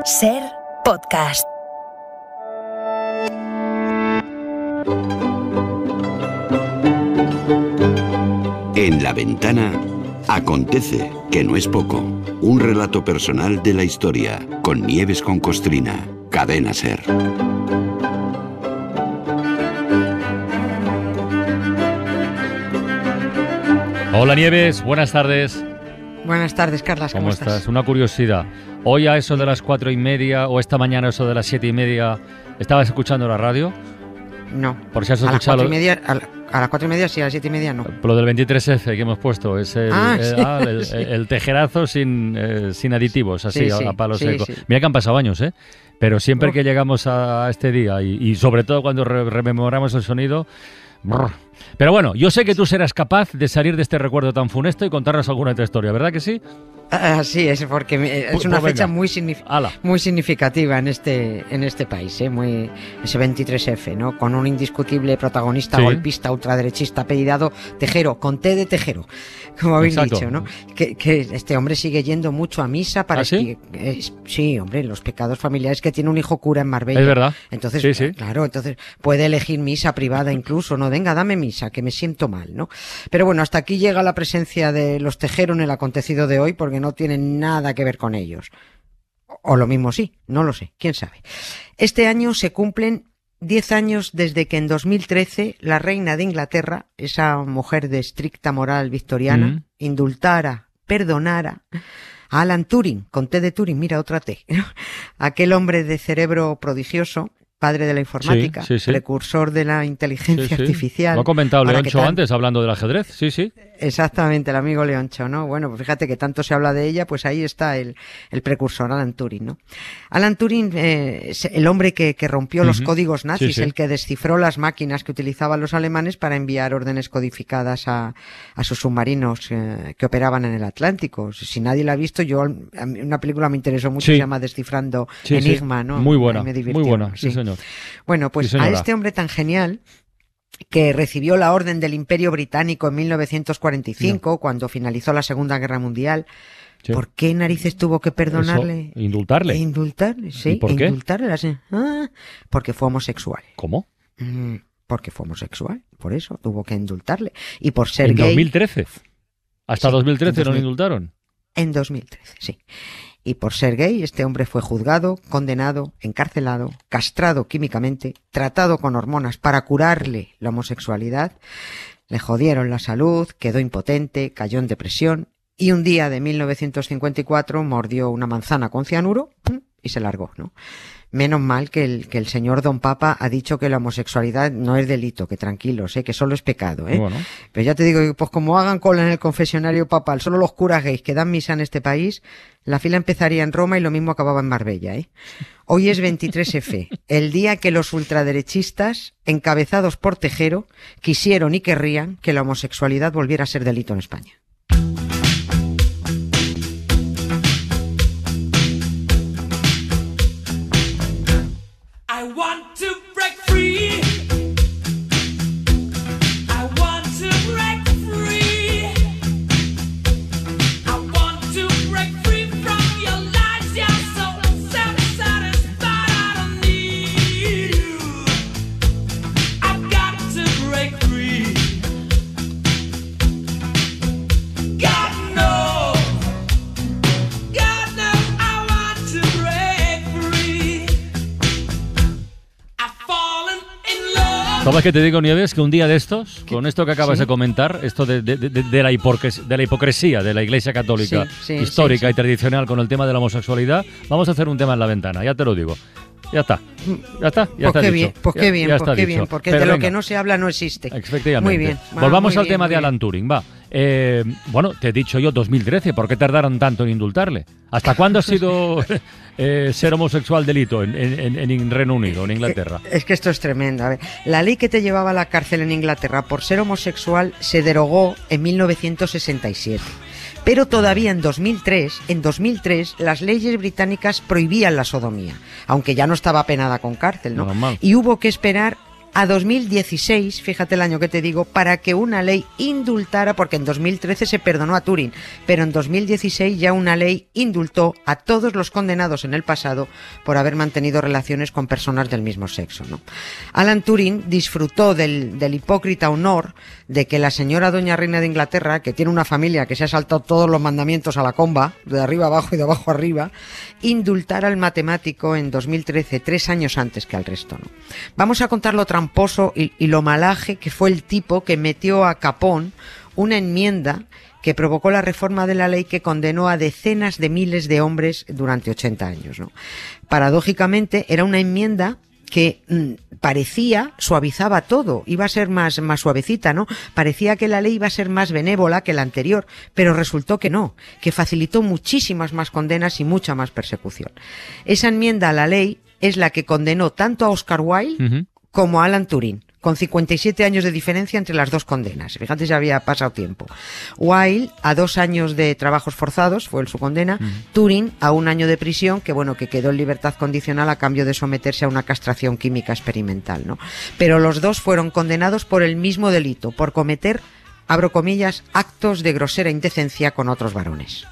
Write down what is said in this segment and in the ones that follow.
Ser Podcast. En la ventana acontece, que no es poco. Un relato personal de la historia, con Nieves con Costrina. Cadena Ser. Hola Nieves, buenas tardes. Buenas tardes, Carlas, ¿cómo estás? Una curiosidad. Hoy a eso de las 4:30 o esta mañana a eso de las 7:30, ¿estabas escuchando la radio? No. Por si has escuchado... A las 4:30 sí, a las 7:30 no. Lo del 23F que hemos puesto, es el tejerazo sin aditivos, así, a palo seco. Sí. Mira que han pasado años, ¿eh? Pero siempre que llegamos a este día y sobre todo cuando rememoramos el sonido... Brr. Pero bueno, yo sé que tú serás capaz de salir de este recuerdo tan funesto y contarnos alguna otra historia, ¿verdad que sí? Así es, porque es una fecha muy significativa en este país, ese 23F, ¿no? Con un indiscutible protagonista golpista ultraderechista apellidado Tejero, con T de Tejero, como habéis dicho, ¿no? Que este hombre sigue yendo mucho a misa para... ¿Sí? Sí, hombre, los pecados familiares, que tiene un hijo cura en Marbella. Es verdad. Entonces, claro, entonces puede elegir misa privada incluso, ¿no? Venga, dame misa, que me siento mal, ¿no? Pero bueno, hasta aquí llega la presencia de los Tejero en el acontecido de hoy, porque no tienen nada que ver con ellos. O lo mismo sí, no lo sé, quién sabe. Este año se cumplen 10 años desde que en 2013 la reina de Inglaterra, esa mujer de estricta moral victoriana, indultara, perdonara a Alan Turing, con T de Turing, mira, otra T, aquel hombre de cerebro prodigioso, padre de la informática, precursor de la inteligencia artificial. Lo ha comentado Leoncho antes, hablando del ajedrez, Exactamente, el amigo Leoncho, ¿no? Bueno, pues fíjate que tanto se habla de ella, pues ahí está el precursor, Alan Turing, ¿no? Alan Turing, el hombre que rompió los códigos nazis, el que descifró las máquinas que utilizaban los alemanes para enviar órdenes codificadas a sus submarinos que operaban en el Atlántico. Si nadie la ha visto, una película me interesó mucho, se llama Descifrando Enigma, ¿no? Muy buena, muy buena, sí señor. Bueno, pues a este hombre tan genial, que recibió la Orden del Imperio Británico en 1945, cuando finalizó la Segunda Guerra Mundial. Sí. ¿Por qué narices tuvo que perdonarle? Indultarle. Indultarle, sí. ¿Y por qué? Indultarle, sí. Porque fue homosexual. ¿Cómo? Porque fue homosexual, por eso tuvo que indultarle. Y por ser gay... ¿En 2013? ¿Hasta 2013 no lo indultaron? En 2013, sí. Y por ser gay, este hombre fue juzgado, condenado, encarcelado, castrado químicamente, tratado con hormonas para curarle la homosexualidad, le jodieron la salud, quedó impotente, cayó en depresión y un día de 1954 mordió una manzana con cianuro y se largó, ¿no? Menos mal que el señor Don Papa ha dicho que la homosexualidad no es delito, que tranquilos, que solo es pecado, Bueno. Pero ya te digo, pues como hagan cola en el confesionario papal, solo los curas gays que dan misa en este país, la fila empezaría en Roma y lo mismo acababa en Marbella, Hoy es 23F, el día que los ultraderechistas, encabezados por Tejero, quisieron y querrían que la homosexualidad volviera a ser delito en España. ¿Sabes qué te digo, Nieves? Que un día de estos, con esto que acabas de comentar, esto de la hipocresía de la Iglesia Católica histórica y tradicional con el tema de la homosexualidad, vamos a hacer un tema en la ventana, ya te lo digo. Ya está. Qué bien, porque pero de lo que no se habla no existe. Efectivamente. Muy bien. Volvamos al tema de Alan Turing, va. Bueno, te he dicho yo 2013, ¿por qué tardaron tanto en indultarle? ¿Hasta cuándo ha sido ser homosexual delito en Reino Unido, en Inglaterra? Es que esto es tremendo. A ver, la ley que te llevaba a la cárcel en Inglaterra por ser homosexual se derogó en 1967. Pero todavía en 2003, las leyes británicas prohibían la sodomía, aunque ya no estaba penada con cárcel, ¿no? Normal. Y hubo que esperar a 2016, fíjate el año que te digo, para que una ley indultara, porque en 2013 se perdonó a Turing, pero en 2016 ya una ley indultó a todos los condenados en el pasado por haber mantenido relaciones con personas del mismo sexo, ¿no? Alan Turing disfrutó del hipócrita honor de que la señora doña reina de Inglaterra, que tiene una familia que se ha saltado todos los mandamientos a la comba, de arriba abajo y de abajo arriba, indultara al matemático en 2013, 3 años antes que al resto, ¿no? Vamos a contar lo tramposo y lo malaje que fue el tipo que metió a Capone una enmienda que provocó la reforma de la ley que condenó a decenas de miles de hombres durante 80 años, ¿no? Paradójicamente, era una enmienda que parecía, suavizaba todo, iba a ser más suavecita, ¿no? Parecía que la ley iba a ser más benévola que la anterior, pero resultó que no, que facilitó muchísimas más condenas y mucha más persecución. Esa enmienda a la ley es la que condenó tanto a Oscar Wilde como a Alan Turing, con 57 años de diferencia entre las dos condenas. Fíjate si había pasado tiempo. Wilde a 2 años de trabajos forzados, fue su condena. Turing a 1 año de prisión, que bueno, que quedó en libertad condicional a cambio de someterse a una castración química experimental, ¿no? Pero los dos fueron condenados por el mismo delito, por cometer, abro comillas, actos de grosera indecencia con otros varones.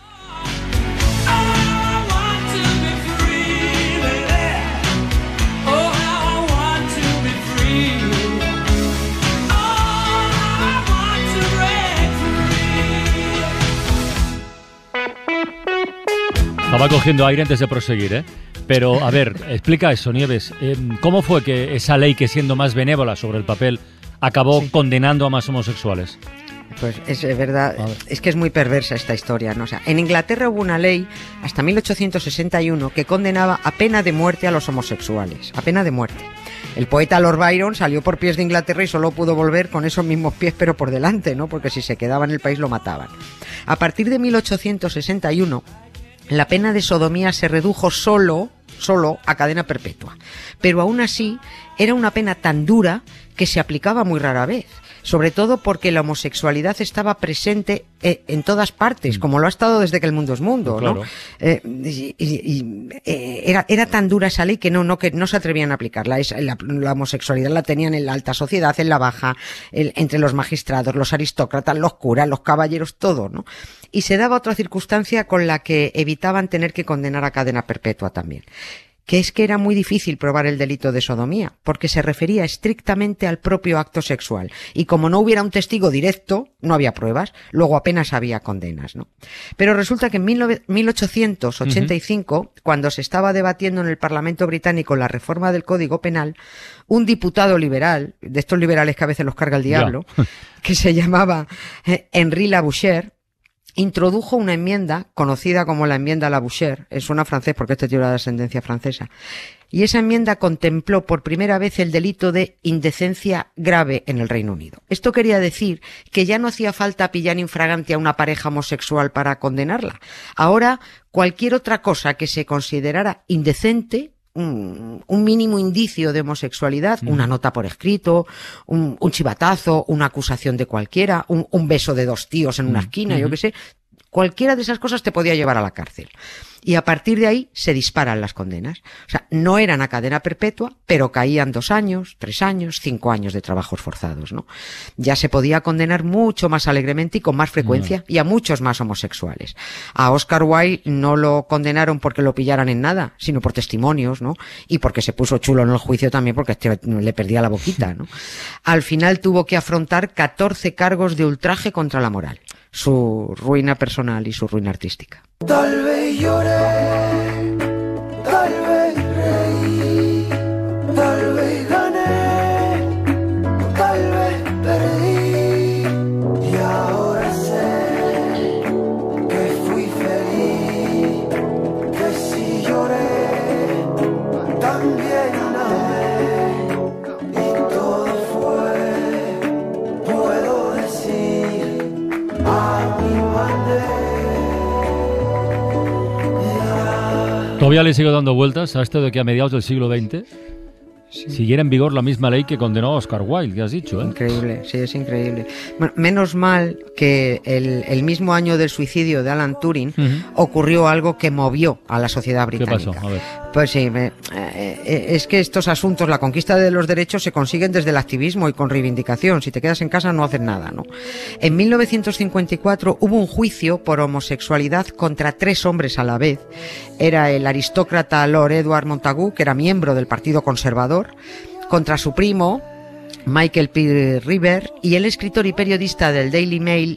Estaba cogiendo aire antes de proseguir, ¿eh? Pero, a ver, explica eso, Nieves. ¿Cómo fue que esa ley, que siendo más benévola sobre el papel, acabó condenando a más homosexuales? Pues es verdad, es que es muy perversa esta historia, ¿no? O sea, en Inglaterra hubo una ley hasta 1861 que condenaba a pena de muerte a los homosexuales, a pena de muerte. El poeta Lord Byron salió por pies de Inglaterra y solo pudo volver con esos mismos pies pero por delante, ¿no? Porque si se quedaba en el país lo mataban. A partir de 1861, la pena de sodomía se redujo solo a cadena perpetua. Pero aún así, era una pena tan dura que se aplicaba muy rara vez. Sobre todo porque la homosexualidad estaba presente en todas partes, como lo ha estado desde que el mundo es mundo, ¿no? Claro. Era tan dura esa ley que no se atrevían a aplicarla. La homosexualidad la tenían en la alta sociedad, en la baja, entre los magistrados, los aristócratas, los curas, los caballeros, todo, ¿no? Y se daba otra circunstancia con la que evitaban tener que condenar a cadena perpetua también, que es que era muy difícil probar el delito de sodomía, porque se refería estrictamente al propio acto sexual, y como no hubiera un testigo directo, no había pruebas, luego apenas había condenas, ¿no? Pero resulta que en 1885, cuando se estaba debatiendo en el Parlamento británico la reforma del Código Penal, un diputado liberal, de estos liberales que a veces los carga el diablo, que se llamaba Henri Labouchere, introdujo una enmienda conocida como la enmienda Labouchere, suena francés porque este tío era de ascendencia francesa, y esa enmienda contempló por primera vez el delito de indecencia grave en el Reino Unido. Esto quería decir que ya no hacía falta pillar infragante a una pareja homosexual para condenarla. Ahora, cualquier otra cosa que se considerara indecente, un mínimo indicio de homosexualidad, una nota por escrito, un chivatazo, una acusación de cualquiera, un beso de 2 tíos en una esquina, yo qué sé, cualquiera de esas cosas te podía llevar a la cárcel. Y a partir de ahí se disparan las condenas. O sea, no eran a cadena perpetua, pero caían 2 años, 3 años, 5 años de trabajos forzados, ¿no? Ya se podía condenar mucho más alegremente y con más frecuencia, y a muchos más homosexuales. A Oscar Wilde no lo condenaron porque lo pillaran en nada, sino por testimonios, ¿no? Y porque se puso chulo en el juicio también, porque le perdía la boquita, ¿no? Al final tuvo que afrontar 14 cargos de ultraje contra la moral. Su ruina personal y su ruina artística. Tal vez lloré, tal vez reí, tal vez gané, tal vez perdí, y ahora sé que fui feliz, que si lloré, también amé, y todo fue, puedo decir, a mi manera. ¿Todavía le sigo dando vueltas a esto de que a mediados del siglo XX? siguiera en vigor la misma ley que condenó a Oscar Wilde, que has dicho. Increíble, sí, es increíble. Bueno, menos mal que el mismo año del suicidio de Alan Turing ocurrió algo que movió a la sociedad británica. ¿Qué pasó? A ver. Pues sí, es que estos asuntos, la conquista de los derechos se consiguen desde el activismo y con reivindicación. Si te quedas en casa no haces nada, ¿no? En 1954 hubo un juicio por homosexualidad contra 3 hombres a la vez. Era el aristócrata Lord Edward Montagu, que era miembro del Partido Conservador, contra su primo, Michael P. River, y el escritor y periodista del Daily Mail,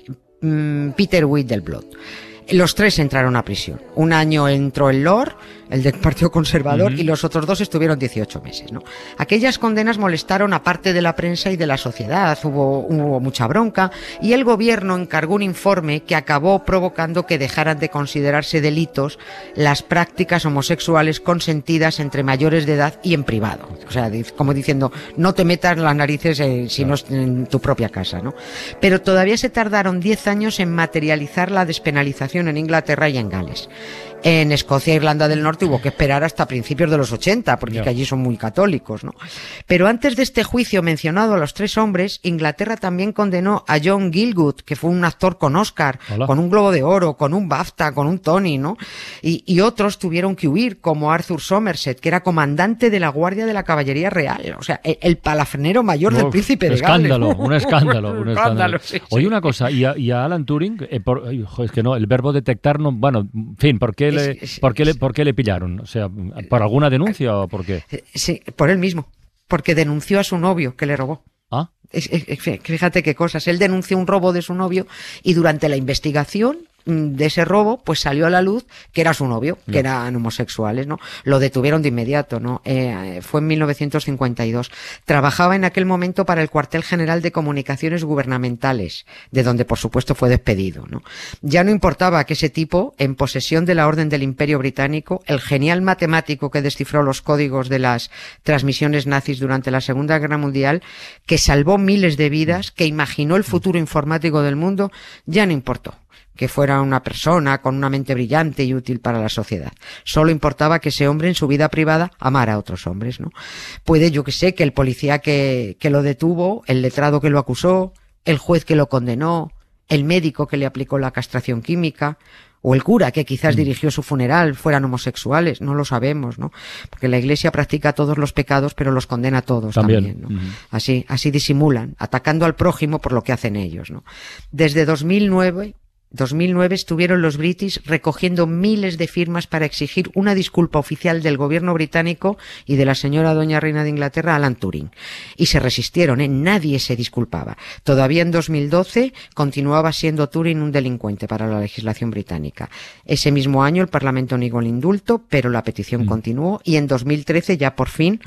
Peter Whittleblood. Los 3 entraron a prisión. Un año entró el Lord, el del Partido Conservador, y los otros 2 estuvieron 18 meses, ¿no? Aquellas condenas molestaron a parte de la prensa y de la sociedad, hubo mucha bronca, y el gobierno encargó un informe que acabó provocando que dejaran de considerarse delitos las prácticas homosexuales consentidas entre mayores de edad y en privado. O sea, como diciendo, no te metas las narices si no es en tu propia casa, ¿no? Pero todavía se tardaron 10 años en materializar la despenalización en Inglaterra y en Gales. En Escocia e Irlanda del Norte hubo que esperar hasta principios de los 80, porque que allí son muy católicos, ¿no? Pero antes de este juicio mencionado a los 3 hombres, Inglaterra también condenó a John Gielgud, que fue un actor con Oscar, con un Globo de Oro, con un BAFTA, con un Tony, ¿no? Y otros tuvieron que huir, como Arthur Somerset, que era comandante de la Guardia de la Caballería Real, o sea, el palafrenero mayor del príncipe de Gales. Un escándalo. Sí, Oye, una cosa, y a Alan Turing, es que no, el verbo detectar, no, bueno, en fin, ¿por qué le pillaron? O sea, ¿por alguna denuncia o por qué? Sí, por él mismo. Porque denunció a su novio que le robó. ¿Ah? Fíjate qué cosas. Él denunció un robo de su novio y durante la investigación de ese robo, pues salió a la luz que era su novio, que eran homosexuales, ¿no? Lo detuvieron de inmediato, ¿no? Fue en 1952. Trabajaba en aquel momento para el Cuartel General de Comunicaciones Gubernamentales, de donde por supuesto fue despedido, ¿no? Ya no importaba que ese tipo, en posesión de la Orden del Imperio Británico, el genial matemático que descifró los códigos de las transmisiones nazis durante la Segunda Guerra Mundial, que salvó miles de vidas, que imaginó el futuro informático del mundo, ya no importó que fuera una persona con una mente brillante y útil para la sociedad. Solo importaba que ese hombre en su vida privada amara a otros hombres, ¿no? Puede, yo que sé, que el policía que lo detuvo, el letrado que lo acusó, el juez que lo condenó, el médico que le aplicó la castración química, o el cura que quizás dirigió su funeral fueran homosexuales, no lo sabemos, ¿no? Porque la Iglesia practica todos los pecados, pero los condena a todos también, ¿no? Así disimulan, atacando al prójimo por lo que hacen ellos, ¿no? Desde 2009 estuvieron los British recogiendo miles de firmas para exigir una disculpa oficial del gobierno británico y de la señora doña reina de Inglaterra, Alan Turing. Y se resistieron, nadie se disculpaba. Todavía en 2012 continuaba siendo Turing un delincuente para la legislación británica. Ese mismo año el Parlamento negó el indulto, pero la petición continuó y en 2013 ya por fin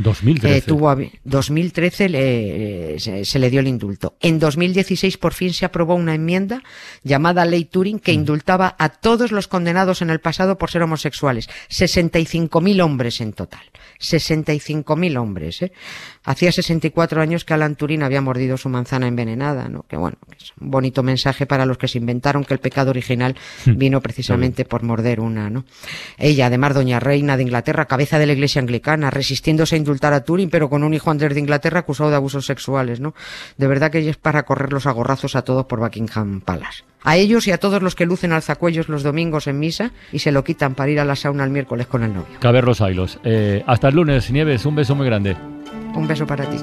2013 se le dio el indulto. En 2016 por fin se aprobó una enmienda llamada Ley Turing que indultaba a todos los condenados en el pasado por ser homosexuales. 65.000 hombres en total. 65.000 hombres, ¿eh? Hacía 64 años que Alan Turing había mordido su manzana envenenada, ¿no? Que bueno, que es un bonito mensaje para los que se inventaron que el pecado original vino precisamente por morder una, ¿no? Ella, además, doña reina de Inglaterra, cabeza de la Iglesia anglicana, resistiéndose a indultar a Turing, pero con un hijo Andrés de Inglaterra acusado de abusos sexuales, ¿no? De verdad que ella es para correrlos a gorrazos a todos por Buckingham Palace. A ellos y a todos los que lucen alzacuellos los domingos en misa y se lo quitan para ir a la sauna el miércoles con el novio. Caber los hilos. Hasta el lunes, Nieves, un beso muy grande. Un beso para ti.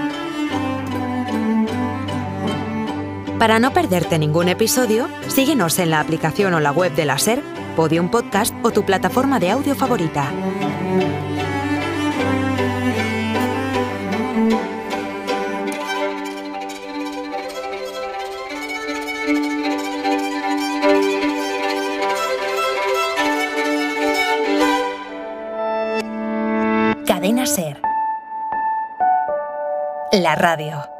Para no perderte ningún episodio, síguenos en la aplicación o la web de la SER, Podium Podcast o tu plataforma de audio favorita. Cadena SER. La radio.